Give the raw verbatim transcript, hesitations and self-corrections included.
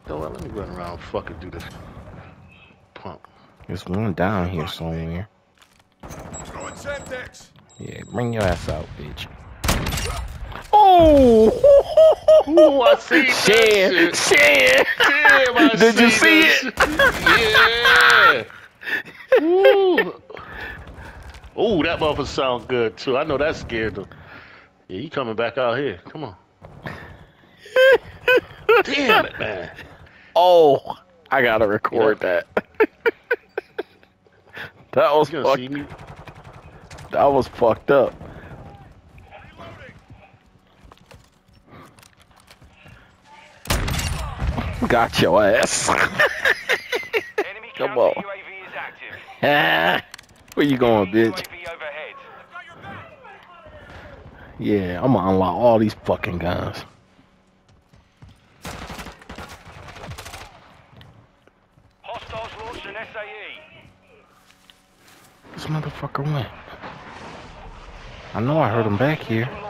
Don't let me run around and fucking do this pump. There's one down here somewhere. Throwing Semtex. Yeah, bring your ass out, bitch. Oh! Ooh, I see that Shit! shit. Shit! Damn, I Did you see see that shit. Yeah. Ooh. Ooh, that motherfucker sound good too. I know that scared them. Yeah, he coming back out here. Come on. Damn it, man. Oh, I gotta record Yeah. that. That was You gonna see fucked. me? That was fucked up. Got your ass. Enemy Come counter on. U A V is active. Ah, where you going, bitch? U A V overhead. Yeah, I'm gonna unlock all these fucking guns. Hostiles launched an S A E. This motherfucker went. I know I heard him back here.